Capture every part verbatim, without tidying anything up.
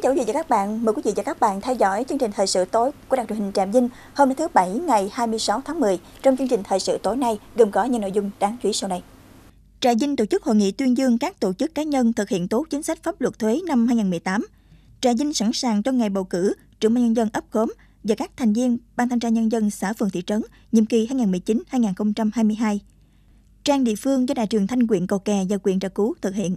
chào quý vị và các bạn, mời quý vị và các bạn theo dõi chương trình thời sự tối của Đài truyền hình Trạm Vinh hôm nay thứ Bảy ngày hai mươi sáu tháng mười. Trong chương trình thời sự tối nay gồm có những nội dung đáng chú ý sau đây. Trà Vinh tổ chức hội nghị tuyên dương các tổ chức cá nhân thực hiện tốt chính sách pháp luật thuế năm hai không một tám. Trà Vinh sẵn sàng cho ngày bầu cử trưởng ban nhân dân ấp Khóm và các thành viên ban thanh tra nhân dân xã phường thị trấn nhiệm kỳ hai nghìn không trăm mười chín đến hai nghìn không trăm hai mươi hai. Trang địa phương do Đài truyền thanh huyện Cầu Kè và huyện Trà Cú thực hiện.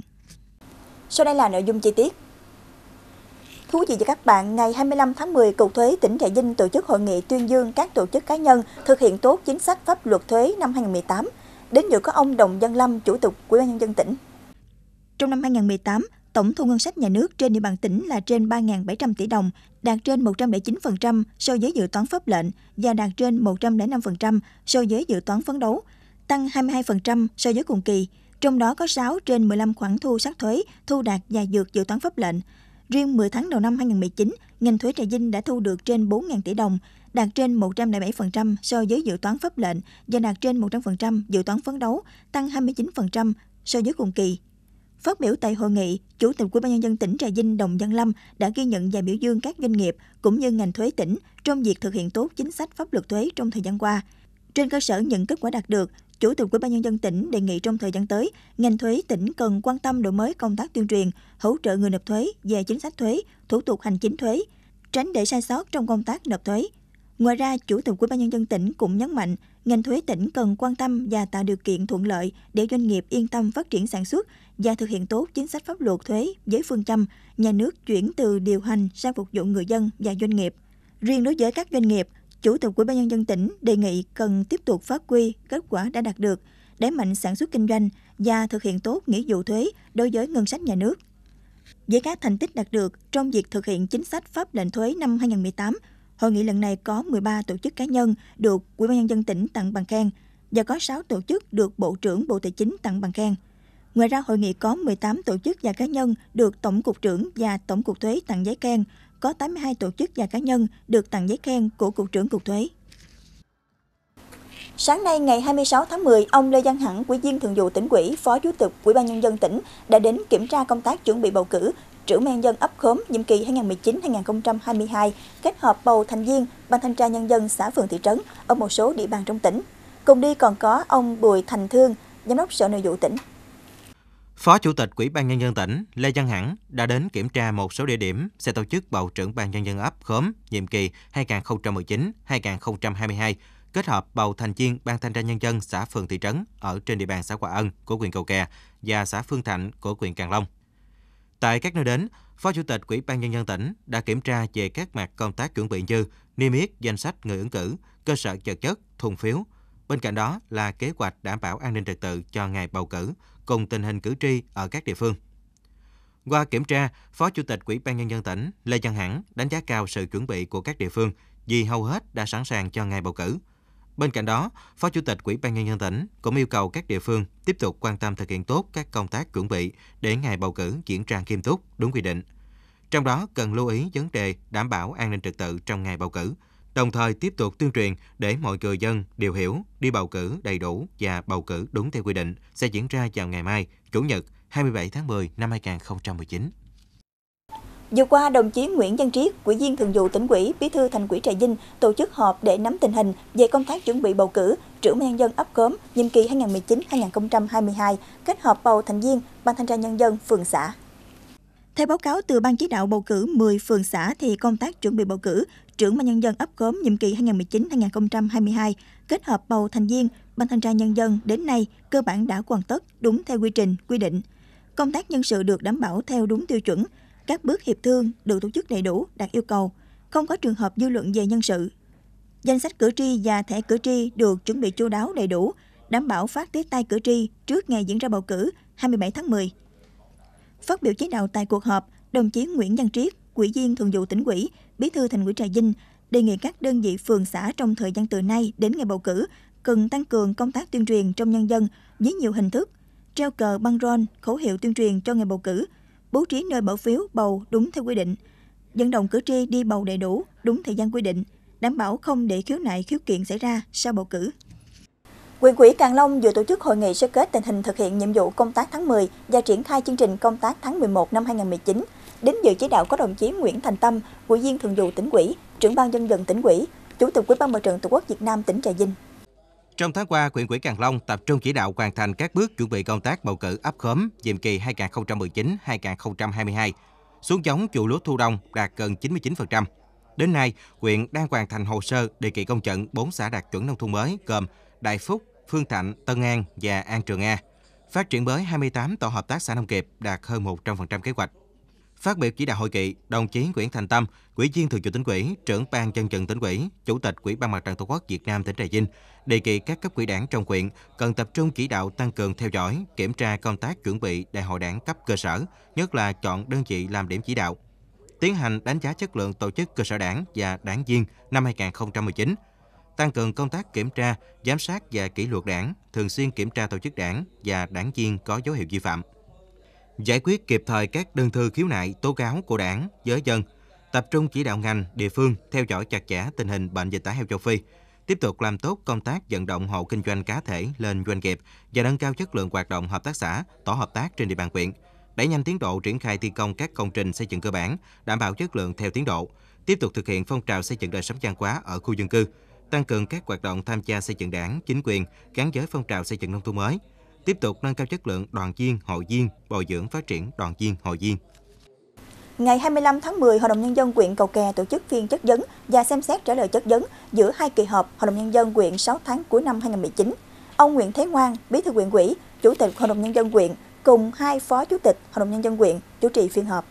Sau đây là nội dung chi tiết. Thưa quý vị và các bạn, ngày hai mươi lăm tháng mười, Cục Thuế tỉnh Trà Vinh tổ chức hội nghị tuyên dương các tổ chức cá nhân thực hiện tốt chính sách pháp luật thuế năm hai không một tám. Đến dự có ông Đồng Văn Lâm, Chủ tịch Ủy ban nhân dân tỉnh. Trong năm hai không một tám, tổng thu ngân sách nhà nước trên địa bàn tỉnh là trên ba nghìn bảy trăm tỷ đồng, đạt trên một trăm lẻ chín phần trăm so với dự toán pháp lệnh và đạt trên một trăm lẻ năm phần trăm so với dự toán phấn đấu, tăng hai mươi hai phần trăm so với cùng kỳ. Trong đó có sáu trên mười lăm khoản thu sát thuế thu đạt và vượt dự toán pháp lệnh. Riêng mười tháng đầu năm hai không một chín, ngành thuế Trà Vinh đã thu được trên bốn nghìn tỷ đồng, đạt trên một trăm lẻ bảy phần trăm so với dự toán pháp lệnh và đạt trên một trăm phần trăm dự toán phấn đấu, tăng hai mươi chín phần trăm so với cùng kỳ. Phát biểu tại hội nghị, Chủ tịch Ủy ban nhân dân tỉnh Trà Vinh Đồng Văn Lâm đã ghi nhận và biểu dương các doanh nghiệp cũng như ngành thuế tỉnh trong việc thực hiện tốt chính sách pháp luật thuế trong thời gian qua. Trên cơ sở những kết quả đạt được, Chủ tịch Ủy ban nhân dân tỉnh đề nghị trong thời gian tới, ngành thuế tỉnh cần quan tâm đổi mới công tác tuyên truyền, hỗ trợ người nộp thuế về chính sách thuế, thủ tục hành chính thuế, tránh để sai sót trong công tác nộp thuế. Ngoài ra, Chủ tịch Ủy ban nhân dân tỉnh cũng nhấn mạnh, ngành thuế tỉnh cần quan tâm và tạo điều kiện thuận lợi để doanh nghiệp yên tâm phát triển sản xuất và thực hiện tốt chính sách pháp luật thuế với phương châm nhà nước chuyển từ điều hành sang phục vụ người dân và doanh nghiệp. Riêng đối với các doanh nghiệp, Chủ tịch Ủy ban nhân dân tỉnh đề nghị cần tiếp tục phát huy kết quả đã đạt được, đẩy mạnh sản xuất kinh doanh và thực hiện tốt nghĩa vụ thuế đối với ngân sách nhà nước. Với các thành tích đạt được trong việc thực hiện chính sách pháp lệnh thuế năm hai không một tám, hội nghị lần này có mười ba tổ chức cá nhân được Ủy ban nhân dân tỉnh tặng bằng khen và có sáu tổ chức được Bộ trưởng Bộ Tài chính tặng bằng khen. Ngoài ra, hội nghị có mười tám tổ chức và cá nhân được Tổng cục trưởng và Tổng cục Thuế tặng giấy khen, có tám mươi hai tổ chức và cá nhân được tặng giấy khen của Cục trưởng Cục Thuế. Sáng nay ngày hai mươi sáu tháng mười, ông Lê Văn Hẳn, Ủy viên Thường vụ Tỉnh ủy, Phó Chủ tịch Ủy ban nhân dân tỉnh đã đến kiểm tra công tác chuẩn bị bầu cử trưởng ban nhân dân ấp Khóm nhiệm kỳ hai nghìn không trăm mười chín đến hai nghìn không trăm hai mươi hai, kết hợp bầu thành viên ban thanh tra nhân dân xã phường thị trấn ở một số địa bàn trong tỉnh. Cùng đi còn có ông Bùi Thành Thương, Giám đốc Sở Nội vụ tỉnh. Phó Chủ tịch Ủy ban nhân dân tỉnh Lê Văn Hẳn đã đến kiểm tra một số địa điểm sẽ tổ chức bầu trưởng ban nhân dân ấp Khóm nhiệm kỳ hai nghìn không trăm mười chín đến hai nghìn không trăm hai mươi hai, kết hợp bầu thành viên ban thanh tra nhân dân xã phường thị trấn ở trên địa bàn xã Hòa Ân của huyện Cầu Kè và xã Phương Thạnh của huyện Càng Long. Tại các nơi đến, Phó Chủ tịch Ủy ban nhân dân tỉnh đã kiểm tra về các mặt công tác chuẩn bị như niêm yết danh sách người ứng cử, cơ sở vật chất, thùng phiếu. Bên cạnh đó là kế hoạch đảm bảo an ninh trật tự cho ngày bầu cử, cùng tình hình cử tri ở các địa phương. Qua kiểm tra, Phó Chủ tịch Ủy ban nhân dân tỉnh Lê Văn Hẳn đánh giá cao sự chuẩn bị của các địa phương vì hầu hết đã sẵn sàng cho ngày bầu cử. Bên cạnh đó, Phó Chủ tịch Ủy ban nhân dân tỉnh cũng yêu cầu các địa phương tiếp tục quan tâm thực hiện tốt các công tác chuẩn bị để ngày bầu cử diễn ra nghiêm túc, đúng quy định. Trong đó cần lưu ý vấn đề đảm bảo an ninh trật tự trong ngày bầu cử, đồng thời tiếp tục tuyên truyền để mọi người dân đều hiểu đi bầu cử đầy đủ và bầu cử đúng theo quy định sẽ diễn ra vào ngày mai, Chủ nhật hai mươi bảy tháng mười năm hai nghìn không trăm mười chín. Vừa qua, đồng chí Nguyễn Văn Triết, Ủy viên Thường vụ Tỉnh ủy, Bí thư Thành ủy Trà Vinh tổ chức họp để nắm tình hình về công tác chuẩn bị bầu cử trưởng ban nhân dân ấp Khóm nhiệm kỳ hai nghìn không trăm mười chín đến hai nghìn không trăm hai mươi hai, kết hợp bầu thành viên ban thanh tra nhân dân phường xã. Theo báo cáo từ Ban chỉ đạo bầu cử mười phường xã thì công tác chuẩn bị bầu cử trưởng ban nhân dân ấp Khóm nhiệm kỳ hai nghìn không trăm mười chín đến hai nghìn không trăm hai mươi hai, kết hợp bầu thành viên ban thanh tra nhân dân đến nay cơ bản đã hoàn tất đúng theo quy trình, quy định. Công tác nhân sự được đảm bảo theo đúng tiêu chuẩn. Các bước hiệp thương được tổ chức đầy đủ, đạt yêu cầu, không có trường hợp dư luận về nhân sự. Danh sách cử tri và thẻ cử tri được chuẩn bị chu đáo đầy đủ, đảm bảo phát tới tay cử tri trước ngày diễn ra bầu cử hai mươi bảy tháng mười. Phát biểu chỉ đạo tại cuộc họp, đồng chí Nguyễn Văn Triết, Ủy viên Thường vụ Tỉnh ủy, Bí thư Thành ủy Trà Vinh đề nghị các đơn vị phường xã trong thời gian từ nay đến ngày bầu cử cần tăng cường công tác tuyên truyền trong nhân dân với nhiều hình thức, treo cờ băng rôn, khẩu hiệu tuyên truyền cho ngày bầu cử, bố trí nơi bỏ phiếu bầu đúng theo quy định, vận động cử tri đi bầu đầy đủ đúng thời gian quy định, đảm bảo không để khiếu nại khiếu kiện xảy ra sau bầu cử. Huyện ủy Càng Long vừa tổ chức hội nghị sơ kết tình hình thực hiện nhiệm vụ công tác tháng mười và triển khai chương trình công tác tháng mười một năm hai nghìn không trăm mười chín. Đến dự chỉ đạo có đồng chí Nguyễn Thành Tâm, Ủy viên Thường vụ Tỉnh ủy, Trưởng ban Nhân dân Tỉnh ủy, Chủ tịch Ủy ban Mặt trận Tổ quốc Việt Nam tỉnh Trà Vinh. Trong tháng qua, huyện ủy Càng Long tập trung chỉ đạo hoàn thành các bước chuẩn bị công tác bầu cử ấp khóm nhiệm kỳ hai nghìn không trăm mười chín đến hai nghìn không trăm hai mươi hai. Xuống giống vụ lúa thu đông đạt gần chín mươi chín phần trăm. Đến nay, huyện đang hoàn thành hồ sơ đề nghị công nhận bốn xã đạt chuẩn nông thôn mới gồm Đại Phúc, Phương Thạnh, Tân An và An Trường A. Phát triển mới hai mươi tám tổ hợp tác xã nông nghiệp đạt hơn một trăm phần trăm kế hoạch. Phát biểu chỉ đạo hội nghị, đồng chí Nguyễn Thành Tâm, Ủy viên Thường vụ Tỉnh ủy, Trưởng ban Nhân dân Tỉnh ủy, Chủ tịch Ủy ban Mặt trận Tổ quốc Việt Nam tỉnh Trà Vinh đề nghị các cấp ủy Đảng trong huyện cần tập trung chỉ đạo tăng cường theo dõi, kiểm tra công tác chuẩn bị đại hội Đảng cấp cơ sở, nhất là chọn đơn vị làm điểm chỉ đạo. Tiến hành đánh giá chất lượng tổ chức cơ sở Đảng và đảng viên năm hai nghìn không trăm mười chín. Tăng cường công tác kiểm tra, giám sát và kỷ luật Đảng, thường xuyên kiểm tra tổ chức Đảng và đảng viên có dấu hiệu vi phạm. Giải quyết kịp thời các đơn thư khiếu nại, tố cáo của Đảng, giới dân, tập trung chỉ đạo ngành, địa phương theo dõi chặt chẽ tình hình bệnh dịch tả heo châu Phi, tiếp tục làm tốt công tác vận động hộ kinh doanh cá thể lên doanh nghiệp và nâng cao chất lượng hoạt động hợp tác xã, tổ hợp tác trên địa bàn huyện, đẩy nhanh tiến độ triển khai thi công các công trình xây dựng cơ bản, đảm bảo chất lượng theo tiến độ, tiếp tục thực hiện phong trào xây dựng đời sống văn hóa ở khu dân cư, tăng cường các hoạt động tham gia xây dựng Đảng, chính quyền gắn với phong trào xây dựng nông thôn mới, tiếp tục nâng cao chất lượng đoàn viên, hội viên, bồi dưỡng phát triển đoàn viên, hội viên. Ngày hai mươi lăm tháng mười, Hội đồng Nhân dân huyện Cầu Kè tổ chức phiên chất vấn và xem xét trả lời chất vấn giữa hai kỳ họp Hội đồng Nhân dân huyện sáu tháng cuối năm hai nghìn không trăm mười chín. Ông Nguyễn Thế Ngoan, Bí thư huyện ủy, Chủ tịch Hội đồng Nhân dân huyện cùng hai Phó Chủ tịch Hội đồng Nhân dân huyện chủ trì phiên họp.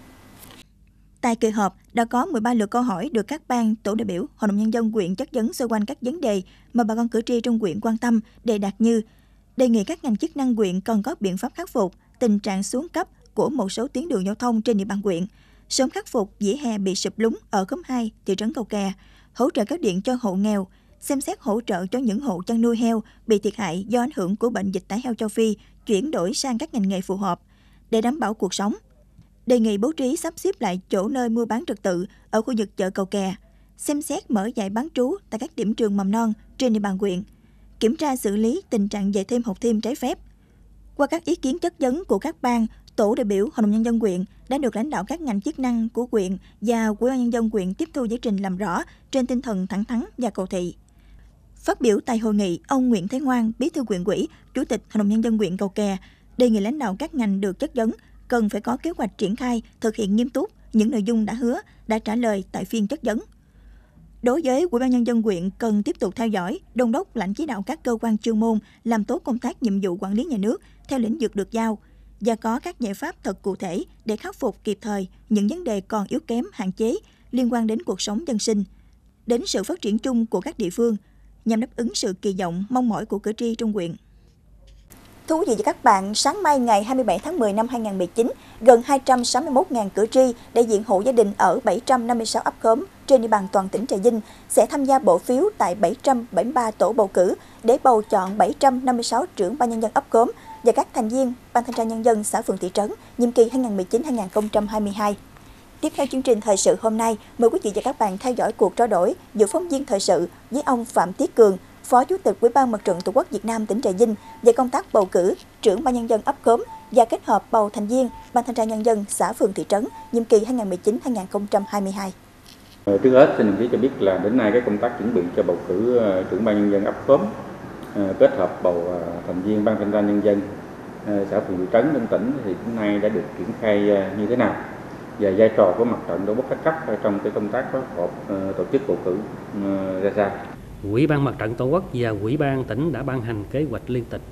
Tại kỳ họp, đã có mười ba lượt câu hỏi được các ban tổ đại biểu Hội đồng Nhân dân huyện chất vấn xoay quanh các vấn đề mà bà con cử tri trong huyện quan tâm, đề đạt như đề nghị các ngành chức năng huyện cần có biện pháp khắc phục tình trạng xuống cấp của một số tuyến đường giao thông trên địa bàn huyện, sớm khắc phục vỉa hè bị sụp lún ở khóm hai, thị trấn Cầu Kè, hỗ trợ cấp điện cho hộ nghèo, xem xét hỗ trợ cho những hộ chăn nuôi heo bị thiệt hại do ảnh hưởng của bệnh dịch tả heo châu Phi, chuyển đổi sang các ngành nghề phù hợp để đảm bảo cuộc sống. Đề nghị bố trí sắp xếp lại chỗ nơi mua bán trật tự ở khu vực chợ Cầu Kè, xem xét mở dạy bán trú tại các điểm trường mầm non trên địa bàn huyện, kiểm tra xử lý tình trạng dạy thêm học thêm trái phép. Qua các ý kiến chất vấn của các ban, tổ đại biểu Hội đồng Nhân dân huyện đã được lãnh đạo các ngành chức năng của huyện và Ủy ban Nhân dân huyện tiếp thu giải trình làm rõ trên tinh thần thẳng thắn và cầu thị. Phát biểu tại hội nghị, ông Nguyễn Thế Ngoan, Bí thư huyện ủy, Chủ tịch Hội đồng Nhân dân huyện Cầu Kè đề nghị lãnh đạo các ngành được chất vấn cần phải có kế hoạch triển khai, thực hiện nghiêm túc những nội dung đã hứa, đã trả lời tại phiên chất vấn. Đối với Ủy ban Nhân dân huyện cần tiếp tục theo dõi, đôn đốc lãnh chỉ đạo các cơ quan chuyên môn làm tốt công tác nhiệm vụ quản lý nhà nước theo lĩnh vực được giao và có các giải pháp thật cụ thể để khắc phục kịp thời những vấn đề còn yếu kém, hạn chế liên quan đến cuộc sống dân sinh, đến sự phát triển chung của các địa phương nhằm đáp ứng sự kỳ vọng, mong mỏi của cử tri trong huyện. Thú vị với các bạn, sáng mai ngày hai mươi bảy tháng mười năm hai nghìn không trăm mười chín, gần hai trăm sáu mươi mốt nghìn cử tri đại diện hộ gia đình ở bảy trăm năm mươi sáu ấp khóm trên địa bàn toàn tỉnh Trà Vinh sẽ tham gia bỏ phiếu tại bảy trăm bảy mươi ba tổ bầu cử để bầu chọn bảy trăm năm mươi sáu trưởng ban nhân dân ấp khóm và các thành viên ban thanh tra nhân dân xã phường thị trấn nhiệm kỳ hai nghìn không trăm mười chín đến hai nghìn không trăm hai mươi hai. Tiếp theo chương trình thời sự hôm nay, mời quý vị và các bạn theo dõi cuộc trao đổi giữa phóng viên thời sự với ông Phạm Tiết Cường, Phó Chủ tịch Ủy ban Mặt trận Tổ quốc Việt Nam tỉnh Trà Vinh về công tác bầu cử trưởng ban nhân dân ấp khóm và kết hợp bầu thành viên ban thanh tra nhân dân xã phường thị trấn nhiệm kỳ hai nghìn không trăm mười chín đến hai nghìn không trăm hai mươi hai. Trước hết xin đồng chí cho biết là đến nay cái công tác chuẩn bị cho bầu cử trưởng ban nhân dân ấp khóm kết hợp bầu thành viên ban thanh tra nhân dân xã phường thị trấn trong tỉnh thì đến nay đã được triển khai như thế nào và vai trò của mặt trận tổ quốc các cấp trong cái công tác phối hợp tổ chức bầu cử ra sao. Ủy ban Mặt trận Tổ quốc và Ủy ban tỉnh đã ban hành kế hoạch liên tịch.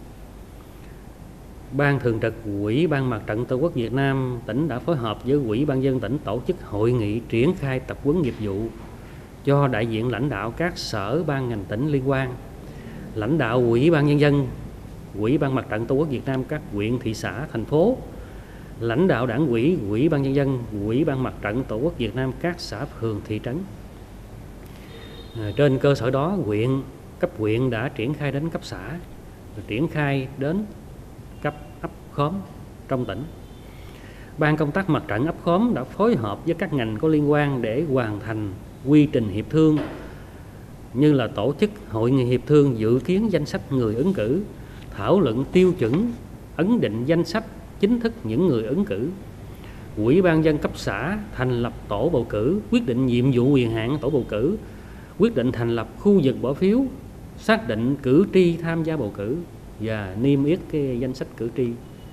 Ban thường trực Ủy ban Mặt trận Tổ quốc Việt Nam tỉnh đã phối hợp với Ủy ban nhân dân tỉnh tổ chức hội nghị triển khai tập huấn nghiệp vụ cho đại diện lãnh đạo các sở ban ngành tỉnh liên quan, lãnh đạo Ủy ban nhân dân, Ủy ban Mặt trận Tổ quốc Việt Nam các huyện, thị xã, thành phố, lãnh đạo đảng ủy, Ủy ban nhân dân, Ủy ban Mặt trận Tổ quốc Việt Nam các xã phường thị trấn. À, trên cơ sở đó, huyện cấp huyện đã triển khai đến cấp xã, triển khai đến cấp ấp khóm trong tỉnh. Ban công tác mặt trận ấp khóm đã phối hợp với các ngành có liên quan để hoàn thành quy trình hiệp thương, như là tổ chức hội nghị hiệp thương dự kiến danh sách người ứng cử, thảo luận tiêu chuẩn ấn định danh sách chính thức những người ứng cử, Ủy ban nhân dân cấp xã thành lập tổ bầu cử, quyết định nhiệm vụ quyền hạn tổ bầu cử, quyết định thành lập khu vực bỏ phiếu, xác định cử tri tham gia bầu cử và niêm yết cái danh sách cử tri.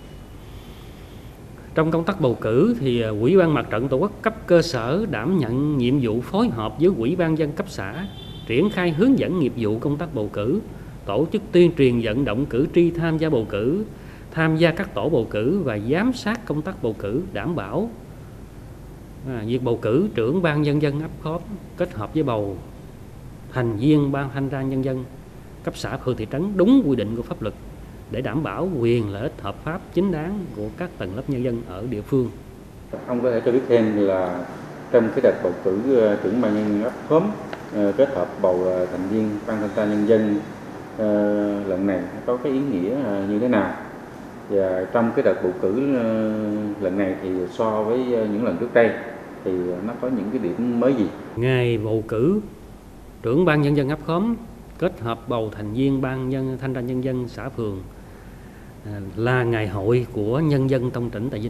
Trong công tác bầu cử thì Ủy ban Mặt trận Tổ quốc cấp cơ sở đảm nhận nhiệm vụ phối hợp với Ủy ban nhân dân cấp xã, triển khai hướng dẫn nghiệp vụ công tác bầu cử, tổ chức tuyên truyền vận động cử tri tham gia bầu cử, tham gia các tổ bầu cử và giám sát công tác bầu cử, đảm bảo à, việc bầu cử trưởng ban nhân dân ấp khóm kết hợp với bầu thành viên ban thanh tra nhân dân cấp xã, phường, thị trấn đúng quy định của pháp luật để đảm bảo quyền lợi ích hợp pháp chính đáng của các tầng lớp nhân dân ở địa phương. Ông có thể cho biết thêm là trong cái đợt bầu cử trưởng ban nhân dân ấp khóm kết hợp bầu thành viên ban thanh tra nhân dân lần này có cái ý nghĩa như thế nào? Và trong cái đợt bầu cử lần này thì so với những lần trước đây thì nó có những cái điểm mới gì? Ngày bầu cử trưởng ban nhân dân ấp khóm kết hợp bầu thành viên ban nhân thanh tra nhân dân xã phường là ngày hội của nhân dân trong tỉnh Trà Vinh.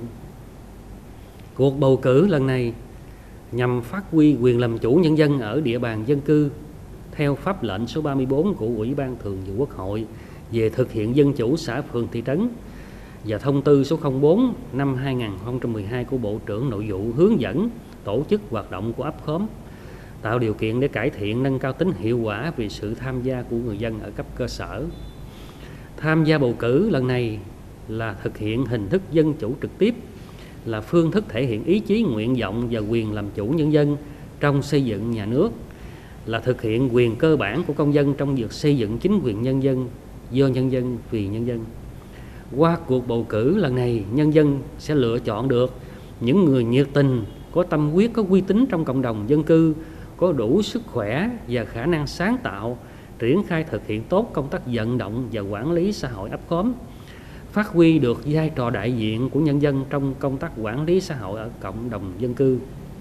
Cuộc bầu cử lần này nhằm phát huy quyền làm chủ nhân dân ở địa bàn dân cư theo pháp lệnh số ba mươi tư của Ủy ban Thường vụ Quốc hội về thực hiện dân chủ xã phường thị trấn và thông tư số không bốn năm hai nghìn không trăm mười hai của Bộ trưởng Nội vụ hướng dẫn tổ chức hoạt động của ấp khóm, tạo điều kiện để cải thiện nâng cao tính hiệu quả vì sự tham gia của người dân ở cấp cơ sở. Tham gia bầu cử lần này là thực hiện hình thức dân chủ trực tiếp, là phương thức thể hiện ý chí, nguyện vọng và quyền làm chủ nhân dân trong xây dựng nhà nước, là thực hiện quyền cơ bản của công dân trong việc xây dựng chính quyền nhân dân do nhân dân vì nhân dân. Qua cuộc bầu cử lần này, nhân dân sẽ lựa chọn được những người nhiệt tình, có tâm huyết, có uy tín trong cộng đồng dân cư, có đủ sức khỏe và khả năng sáng tạo, triển khai thực hiện tốt công tác vận động và quản lý xã hội ấp khóm, phát huy được vai trò đại diện của nhân dân trong công tác quản lý xã hội ở cộng đồng dân cư.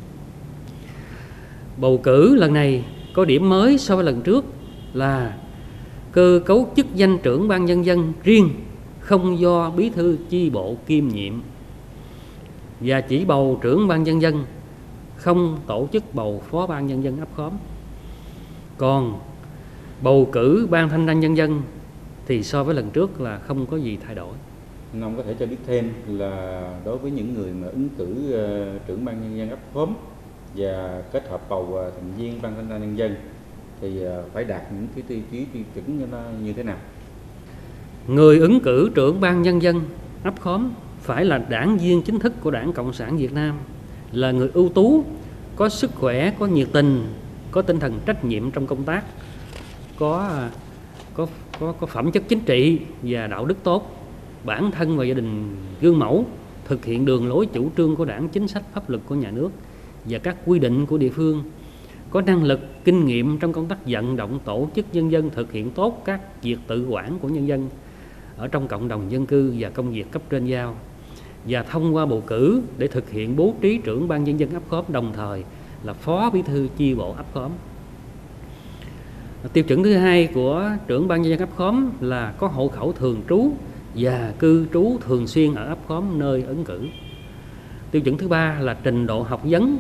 Bầu cử lần này có điểm mới so với lần trước là cơ cấu chức danh trưởng ban nhân dân riêng, không do bí thư chi bộ kiêm nhiệm, và chỉ bầu trưởng ban nhân dân, không tổ chức bầu phó ban nhân dân ấp khóm. Còn bầu cử ban thanh tra nhân dân thì so với lần trước là không có gì thay đổi. Ông có thể cho biết thêm là đối với những người mà ứng cử uh, trưởng ban nhân dân ấp khóm và kết hợp bầu uh, thành viên ban thanh tra nhân dân thì uh, phải đạt những cái tiêu chí tiêu chuẩn như, nó, như thế nào? Người ứng cử trưởng ban nhân dân ấp khóm phải là đảng viên chính thức của Đảng Cộng sản Việt Nam, là người ưu tú, có sức khỏe, có nhiệt tình, có tinh thần trách nhiệm trong công tác, có có có, có phẩm chất chính trị và đạo đức tốt, bản thân và gia đình gương mẫu, thực hiện đường lối chủ trương của Đảng, chính sách pháp luật của nhà nước và các quy định của địa phương, có năng lực, kinh nghiệm trong công tác vận động tổ chức nhân dân thực hiện tốt các việc tự quản của nhân dân ở trong cộng đồng dân cư và công việc cấp trên giao, và thông qua bầu cử để thực hiện bố trí trưởng ban nhân dân ấp khóm, đồng thời là phó bí thư chi bộ ấp khóm. Tiêu chuẩn thứ hai của trưởng ban nhân dân ấp khóm là có hộ khẩu thường trú và cư trú thường xuyên ở ấp khóm nơi ứng cử. Tiêu chuẩn thứ ba là trình độ học vấn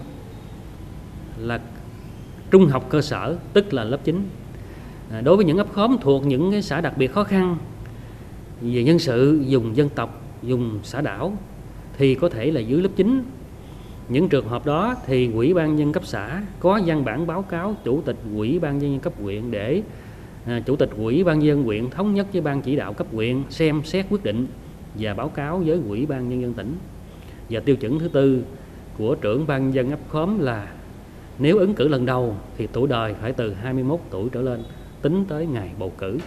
là trung học cơ sở, tức là lớp chín. Đối với những ấp khóm thuộc những cái xã đặc biệt khó khăn về nhân sự, dùng dân tộc, dùng xã đảo thì có thể là dưới lớp chín. Những trường hợp đó thì Ủy ban nhân dân cấp xã có văn bản báo cáo Chủ tịch Ủy ban nhân dân cấp huyện để à, Chủ tịch Ủy ban nhân dân huyện thống nhất với ban chỉ đạo cấp huyện xem xét quyết định và báo cáo với Ủy ban nhân dân tỉnh. Và tiêu chuẩn thứ tư của trưởng ban nhân dân ấp khóm là nếu ứng cử lần đầu thì tuổi đời phải từ hai mươi mốt tuổi trở lên tính tới ngày bầu cử.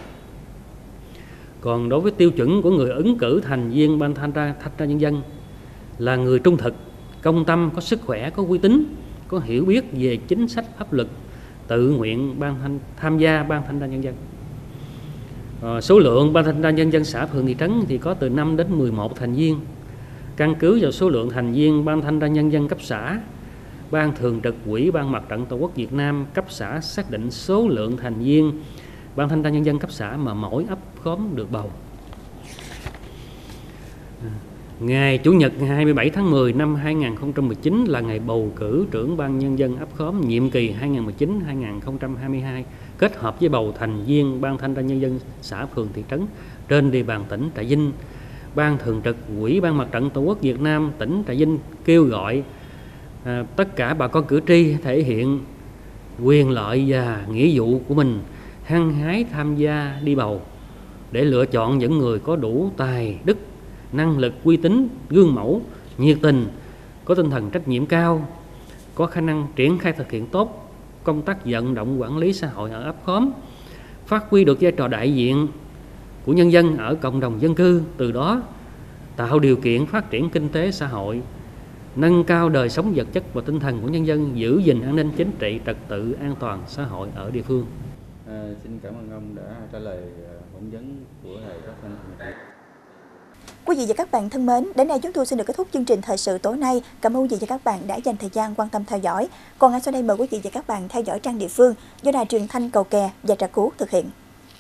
Còn đối với tiêu chuẩn của người ứng cử thành viên ban thanh tra, thanh tra nhân dân là người trung thực, công tâm, có sức khỏe, có uy tín, có hiểu biết về chính sách pháp luật, tự nguyện ban thanh, tham gia ban thanh tra nhân dân. À, số lượng ban thanh tra nhân dân xã phường thị trấn thì có từ năm đến mười một thành viên. Căn cứ vào số lượng thành viên ban thanh tra nhân dân cấp xã, Ban thường trực Ủy ban Mặt trận Tổ quốc Việt Nam cấp xã xác định số lượng thành viên ban thanh tra nhân dân cấp xã mà mỗi ấp khóm được bầu. Ngày Chủ nhật ngày hai mươi bảy tháng mười năm hai nghìn không trăm mười chín là ngày bầu cử trưởng ban nhân dân ấp khóm nhiệm kỳ hai nghìn không trăm mười chín đến hai nghìn không trăm hai mươi hai, kết hợp với bầu thành viên ban thanh tra nhân dân xã phường thị trấn trên địa bàn tỉnh Trà Vinh. Ban thường trực Ủy ban Mặt trận Tổ quốc Việt Nam tỉnh Trà Vinh kêu gọi à, tất cả bà con cử tri thể hiện quyền lợi và nghĩa vụ của mình, hăng hái tham gia đi bầu để lựa chọn những người có đủ tài đức, năng lực, uy tín, gương mẫu, nhiệt tình, có tinh thần trách nhiệm cao, có khả năng triển khai thực hiện tốt công tác vận động quản lý xã hội ở ấp khóm, phát huy được vai trò đại diện của nhân dân ở cộng đồng dân cư, từ đó tạo điều kiện phát triển kinh tế xã hội, nâng cao đời sống vật chất và tinh thần của nhân dân, giữ gìn an ninh chính trị, trật tự an toàn xã hội ở địa phương. À, xin cảm ơn ông đã trả lời phỏng vấn của Đài Phát thanh Truyền hình. Quý vị và các bạn thân mến, đến đây chúng tôi xin được kết thúc chương trình thời sự tối nay. Cảm ơn quý vị và các bạn đã dành thời gian quan tâm theo dõi. Còn ngay sau đây mời quý vị và các bạn theo dõi trang địa phương do Đài Truyền thanh Cầu Kè và Trà Cú thực hiện.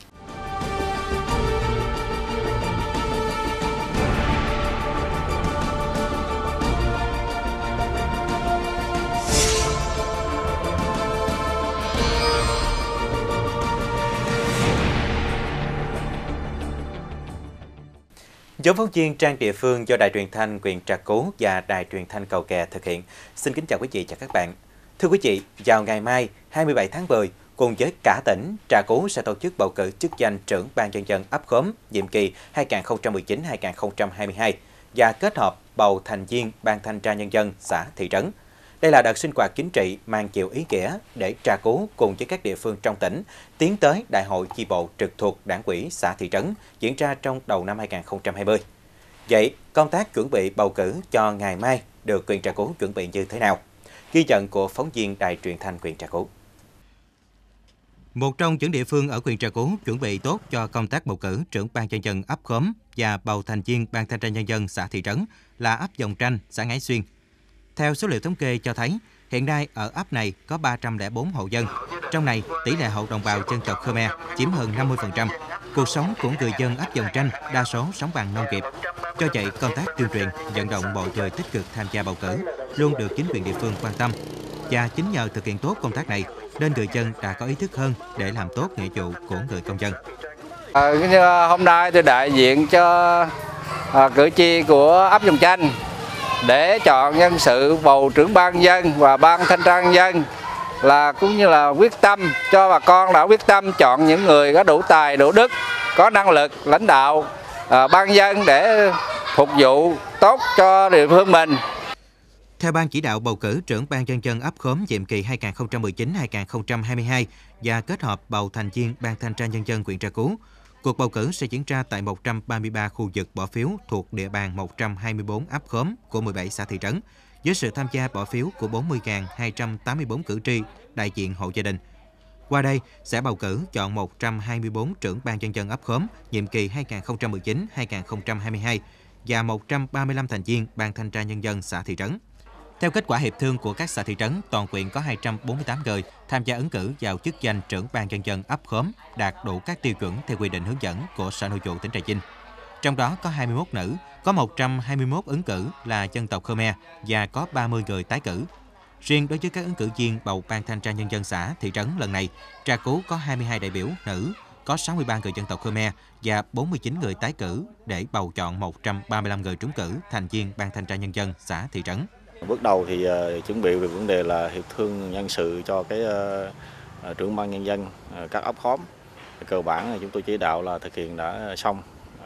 Nhóm phóng viên trang địa phương do Đài Truyền thanh huyện Trà Cú và Đài Truyền thanh Cầu Kè thực hiện. Xin kính chào quý vị và các bạn. Thưa quý vị, vào ngày mai hai mươi bảy tháng mười, cùng với cả tỉnh, Trà Cú sẽ tổ chức bầu cử chức danh trưởng ban nhân dân ấp khóm nhiệm kỳ hai nghìn không trăm mười chín đến hai nghìn không trăm hai mươi hai và kết hợp bầu thành viên ban thanh tra nhân dân xã thị trấn. Đây là đợt sinh hoạt chính trị mang nhiều ý nghĩa để Trà Cú cùng với các địa phương trong tỉnh tiến tới Đại hội chi bộ trực thuộc Đảng ủy xã thị trấn diễn ra trong đầu năm hai nghìn không trăm hai mươi. Vậy, công tác chuẩn bị bầu cử cho ngày mai được huyện Trà Cú chuẩn bị như thế nào? Ghi nhận của phóng viên Đài Truyền thanh huyện Trà Cú. Một trong những địa phương ở huyện Trà Cú chuẩn bị tốt cho công tác bầu cử trưởng ban nhân dân ấp khóm và bầu thành viên ban thanh tra nhân dân xã thị trấn là ấp Dòng Tranh, xã Ngãi Xuyên. Theo số liệu thống kê cho thấy, hiện nay ở ấp này có ba trăm lẻ bốn hộ dân. Trong này, tỷ lệ hộ đồng bào dân tộc Khmer chiếm hơn năm mươi phần trăm. Cuộc sống của người dân ấp Dòng Tranh đa số sống bằng nông nghiệp. Do vậy, công tác tuyên truyền, vận động mọi người tích cực tham gia bầu cử luôn được chính quyền địa phương quan tâm. Và chính nhờ thực hiện tốt công tác này, nên người dân đã có ý thức hơn để làm tốt nghĩa vụ của người công dân. À, hôm nay tôi đại diện cho à, cử tri của ấp Dòng Tranh để chọn nhân sự bầu trưởng ban dân và ban thanh tra nhân dân, là cũng như là quyết tâm cho bà con đã quyết tâm chọn những người có đủ tài đủ đức, có năng lực lãnh đạo à, ban dân để phục vụ tốt cho địa phương mình. Theo Ban chỉ đạo bầu cử trưởng ban nhân dân ấp khóm nhiệm kỳ hai nghìn không trăm mười chín đến hai nghìn không trăm hai mươi hai và kết hợp bầu thành viên ban thanh tra nhân dân huyện Trà Cú, cuộc bầu cử sẽ diễn ra tại một trăm ba mươi ba khu vực bỏ phiếu thuộc địa bàn một trăm hai mươi tư ấp khóm của mười bảy xã thị trấn, với sự tham gia bỏ phiếu của bốn mươi nghìn hai trăm tám mươi tư cử tri đại diện hộ gia đình. Qua đây sẽ bầu cử chọn một trăm hai mươi tư trưởng ban nhân dân ấp khóm nhiệm kỳ hai nghìn không trăm mười chín đến hai nghìn không trăm hai mươi hai và một trăm ba mươi lăm thành viên ban thanh tra nhân dân xã thị trấn. Theo kết quả hiệp thương của các xã thị trấn, toàn huyện có hai trăm bốn mươi tám người tham gia ứng cử vào chức danh trưởng ban nhân dân ấp khóm đạt đủ các tiêu chuẩn theo quy định hướng dẫn của Sở Nội vụ tỉnh Trà Vinh. Trong đó có hai mươi mốt nữ, có một trăm hai mươi mốt ứng cử là dân tộc Khmer và có ba mươi người tái cử. Riêng đối với các ứng cử viên bầu ban thanh tra nhân dân xã, thị trấn lần này, Trà Cú có hai mươi hai đại biểu nữ, có sáu mươi ba người dân tộc Khmer và bốn mươi chín người tái cử để bầu chọn một trăm ba mươi lăm người trúng cử thành viên ban thanh tra nhân dân xã, thị trấn. Bước đầu thì uh, chuẩn bị về vấn đề là hiệp thương nhân sự cho cái uh, trưởng ban nhân dân uh, các ấp khóm. Cơ bản là chúng tôi chỉ đạo là thực hiện đã xong,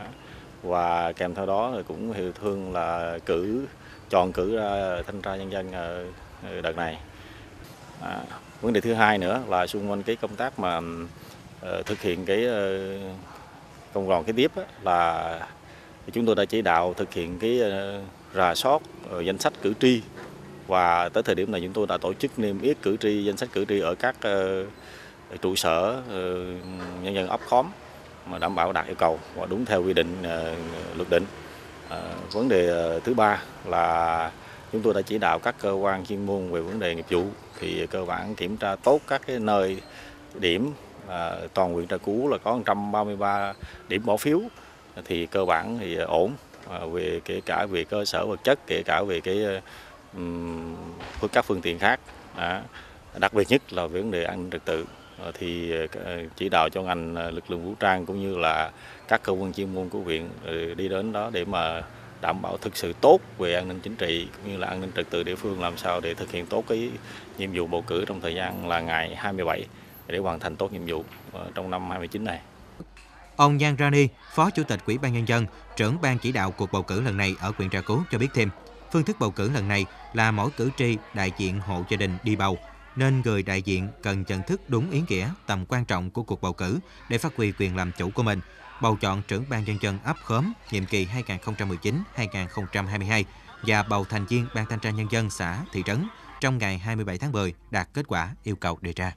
và kèm theo đó thì cũng hiệp thương là cử chọn cử ra thanh tra nhân dân uh, đợt này. À, vấn đề thứ hai nữa là xung quanh cái công tác mà uh, thực hiện cái uh, công đoạn kế tiếp á, là chúng tôi đã chỉ đạo thực hiện cái uh, rà soát uh, danh sách cử tri, và tới thời điểm này chúng tôi đã tổ chức niêm yết cử tri, danh sách cử tri ở các uh, trụ sở uh, nhân dân ấp khóm mà đảm bảo đạt yêu cầu và đúng theo quy định uh, luật định. Uh, vấn đề uh, thứ ba là chúng tôi đã chỉ đạo các cơ quan chuyên môn về vấn đề nghiệp vụ thì cơ bản kiểm tra tốt các cái nơi điểm. À, toàn huyện Trà Cú là có một trăm ba mươi ba điểm bỏ phiếu thì cơ bản thì ổn, về kể cả về cơ sở vật chất, kể cả về cái um, các phương tiện khác. Đó. Đặc biệt nhất là về vấn đề an ninh trật tự thì chỉ đạo cho ngành lực lượng vũ trang cũng như là các cơ quan chuyên môn của huyện đi đến đó để mà đảm bảo thực sự tốt về an ninh chính trị cũng như là an ninh trật tự địa phương, làm sao để thực hiện tốt cái nhiệm vụ bầu cử trong thời gian là ngày hai mươi bảy để hoàn thành tốt nhiệm vụ trong năm hai mươi chín này. Ông Giang Rani, Phó Chủ tịch Ủy ban Nhân dân, trưởng ban chỉ đạo cuộc bầu cử lần này ở huyện Trà Cú cho biết thêm, phương thức bầu cử lần này là mỗi cử tri đại diện hộ gia đình đi bầu, nên người đại diện cần nhận thức đúng ý nghĩa, tầm quan trọng của cuộc bầu cử để phát huy quyền làm chủ của mình, bầu chọn trưởng ban nhân dân ấp khóm nhiệm kỳ hai nghìn không trăm mười chín đến hai nghìn không trăm hai mươi hai và bầu thành viên ban thanh tra nhân dân xã, thị trấn trong ngày hai mươi bảy tháng mười đạt kết quả yêu cầu đề ra.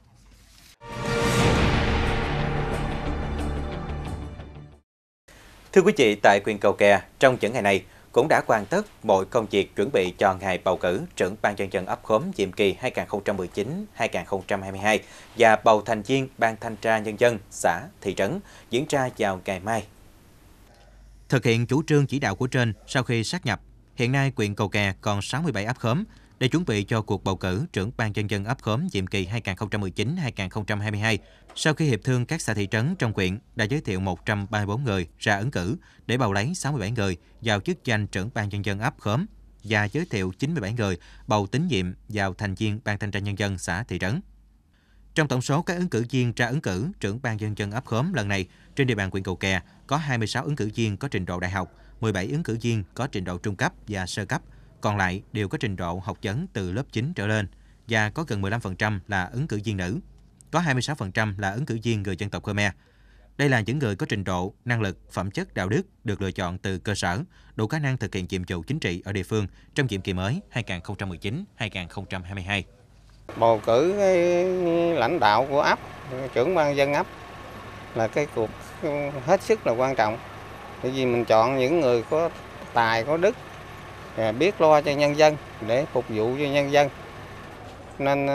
Thưa quý vị, tại huyện Cầu Kè, trong những ngày này cũng đã hoàn tất mọi công việc chuẩn bị cho ngày bầu cử trưởng ban nhân dân ấp khóm nhiệm kỳ hai nghìn không trăm mười chín đến hai nghìn không trăm hai mươi hai và bầu thành viên ban thanh tra nhân dân xã, thị trấn diễn ra vào ngày mai. Thực hiện chủ trương chỉ đạo của trên, sau khi sát nhập, hiện nay huyện Cầu Kè còn sáu mươi bảy ấp khóm để chuẩn bị cho cuộc bầu cử trưởng ban nhân dân ấp khóm nhiệm kỳ hai nghìn không trăm mười chín đến hai nghìn không trăm hai mươi hai. Sau khi hiệp thương các xã thị trấn trong huyện đã giới thiệu một trăm ba mươi tư người ra ứng cử để bầu lấy sáu mươi bảy người vào chức danh trưởng ban nhân dân ấp khóm và giới thiệu chín mươi bảy người bầu tín nhiệm vào thành viên ban thanh tra nhân dân xã, thị trấn. Trong tổng số các ứng cử viên ra ứng cử trưởng ban nhân dân ấp khóm lần này, trên địa bàn huyện Cầu Kè có hai mươi sáu ứng cử viên có trình độ đại học, mười bảy ứng cử viên có trình độ trung cấp và sơ cấp, còn lại đều có trình độ học vấn từ lớp chín trở lên và có gần mười lăm phần trăm là ứng cử viên nữ. Có hai mươi sáu phần trăm là ứng cử viên người dân tộc Khmer. Đây là những người có trình độ, năng lực, phẩm chất, đạo đức được lựa chọn từ cơ sở, đủ khả năng thực hiện nhiệm vụ chính trị ở địa phương trong nhiệm kỳ mới hai nghìn không trăm mười chín đến hai nghìn không trăm hai mươi hai. Bầu cử lãnh đạo của ấp, trưởng ban dân ấp là cái cuộc hết sức là quan trọng. Bởi vì mình chọn những người có tài, có đức, biết lo cho nhân dân để phục vụ cho nhân dân. Nên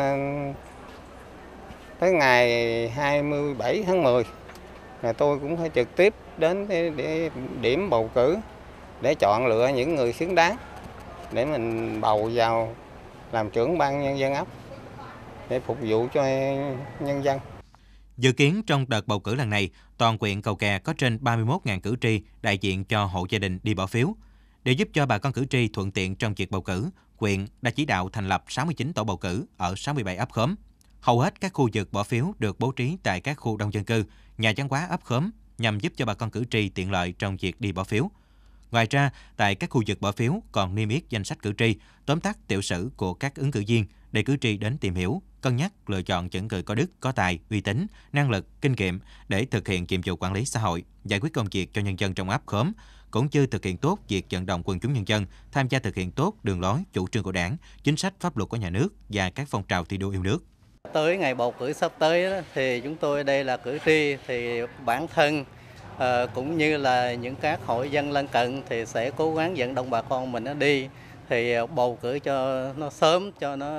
tới ngày hai mươi bảy tháng mười là tôi cũng phải trực tiếp đến để điểm bầu cử để chọn lựa những người xứng đáng để mình bầu vào làm trưởng ban nhân dân ấp để phục vụ cho nhân dân. Dự kiến trong đợt bầu cử lần này, toàn huyện Cầu Kè có trên ba mươi mốt nghìn cử tri đại diện cho hộ gia đình đi bỏ phiếu. Để giúp cho bà con cử tri thuận tiện trong việc bầu cử, huyện đã chỉ đạo thành lập sáu mươi chín tổ bầu cử ở sáu mươi bảy ấp khóm. Hầu hết các khu vực bỏ phiếu được bố trí tại các khu đông dân cư, nhà văn hóa ấp khóm nhằm giúp cho bà con cử tri tiện lợi trong việc đi bỏ phiếu. Ngoài ra, tại các khu vực bỏ phiếu còn niêm yết danh sách cử tri, tóm tắt tiểu sử của các ứng cử viên để cử tri đến tìm hiểu, cân nhắc lựa chọn những người có đức, có tài, uy tín, năng lực, kinh nghiệm để thực hiện nhiệm vụ quản lý xã hội, giải quyết công việc cho nhân dân trong ấp khóm, cũng như thực hiện tốt việc vận động quần chúng nhân dân tham gia thực hiện tốt đường lối, chủ trương của Đảng, chính sách pháp luật của nhà nước và các phong trào thi đua yêu nước. Tới ngày bầu cử sắp tới thì chúng tôi đây là cử tri thì bản thân à, cũng như là những các hội dân lân cận thì sẽ cố gắng vận động bà con mình nó đi thì bầu cử cho nó sớm, cho nó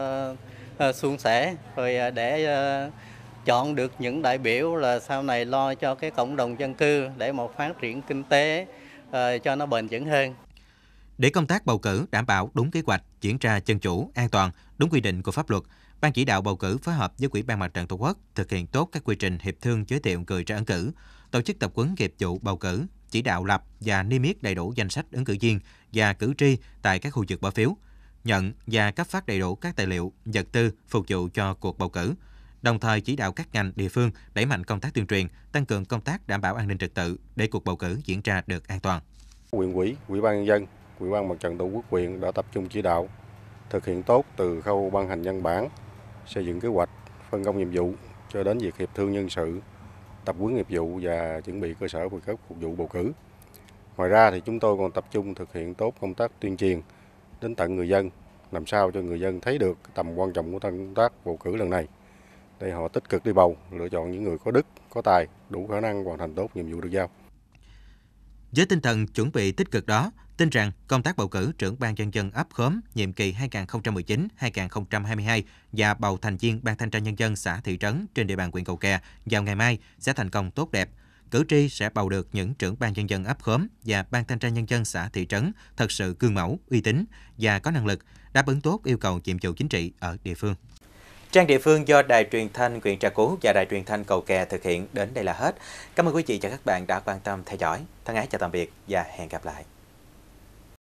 uh, suôn sẻ, rồi để uh, chọn được những đại biểu là sau này lo cho cái cộng đồng dân cư để một phát triển kinh tế uh, cho nó bền vững hơn. Để công tác bầu cử đảm bảo đúng kế hoạch, diễn ra dân chủ, an toàn, đúng quy định của pháp luật, Ban chỉ đạo bầu cử phối hợp với Ủy ban Mặt trận Tổ quốc thực hiện tốt các quy trình hiệp thương giới thiệu người ra ứng cử, tổ chức tập huấn nghiệp vụ bầu cử, chỉ đạo lập và niêm yết đầy đủ danh sách ứng cử viên và cử tri tại các khu vực bỏ phiếu, nhận và cấp phát đầy đủ các tài liệu, vật tư phục vụ cho cuộc bầu cử. Đồng thời chỉ đạo các ngành địa phương đẩy mạnh công tác tuyên truyền, tăng cường công tác đảm bảo an ninh trật tự để cuộc bầu cử diễn ra được an toàn. Huyện ủy, Ủy ban nhân dân, Ủy ban Mặt trận Tổ quốc huyện đã tập trung chỉ đạo thực hiện tốt từ khâu ban hành văn bản, xây dựng kế hoạch, phân công nhiệm vụ cho đến việc hiệp thương nhân sự, tập huấn nghiệp vụ và chuẩn bị cơ sở về các phục vụ bầu cử. Ngoài ra thì chúng tôi còn tập trung thực hiện tốt công tác tuyên truyền đến tận người dân, làm sao cho người dân thấy được tầm quan trọng của công tác bầu cử lần này, để họ tích cực đi bầu, lựa chọn những người có đức, có tài, đủ khả năng hoàn thành tốt nhiệm vụ được giao. Với tinh thần chuẩn bị tích cực đó, tin rằng công tác bầu cử trưởng ban nhân dân ấp khóm nhiệm kỳ hai nghìn không trăm mười chín đến hai nghìn không trăm hai mươi hai và bầu thành viên ban thanh tra nhân dân xã, thị trấn trên địa bàn huyện Cầu Kè vào ngày mai sẽ thành công tốt đẹp. cử tri sẽ bầu được những trưởng ban nhân dân ấp khóm và ban thanh tra nhân dân xã thị trấn thật sự gương mẫu, uy tín và có năng lực đáp ứng tốt yêu cầu nhiệm vụ chính trị ở địa phương. Trang địa phương do Đài Truyền thanh huyện Trà Cú và Đài Truyền thanh Cầu Kè thực hiện đến đây là hết. Cảm ơn quý vị và các bạn đã quan tâm theo dõi. Thân ái chào tạm biệt và hẹn gặp lại.